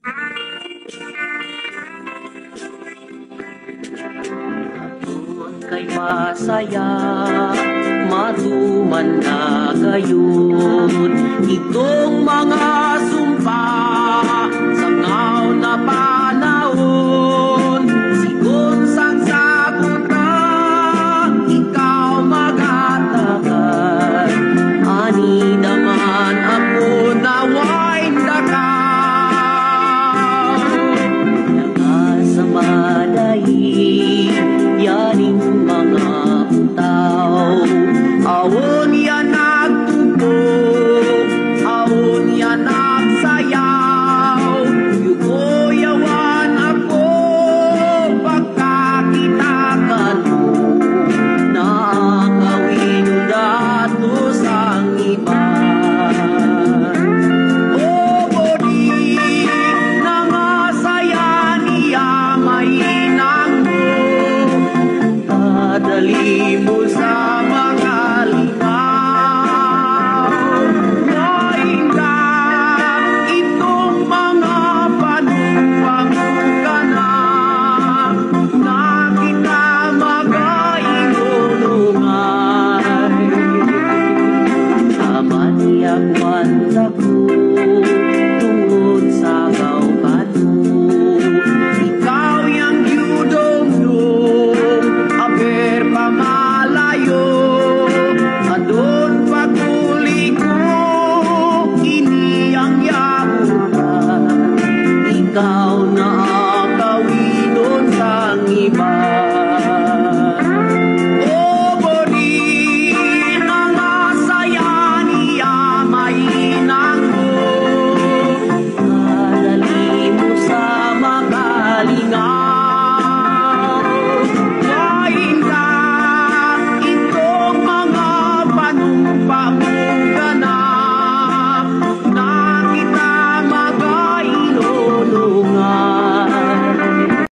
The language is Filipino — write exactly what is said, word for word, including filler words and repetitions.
Kay masaya, matuman na gayon. Itong mga sumpa sa ngaw na panahon, sigon sang sagot na ikaw magatakan. Ani naman ako naway dakaw, nakasamadahi yaning mga utaw. Awon yan nagtupo, awon yan nagsayaw. Yugoyawan ako pagkakita ka mo, nakawin datos ang iba. O bodi, nangasaya niya mainang mo, dali mo sa mga limaw. Ngayon ka, itong mga panuwang ka na, na kita mag-ainunungay. Amaniyak wanda ko, tungod sa gawpano, ikaw yang yudong-dong, aber pamalayo, adon paguli ko, ini ang yabutan. Ikaw na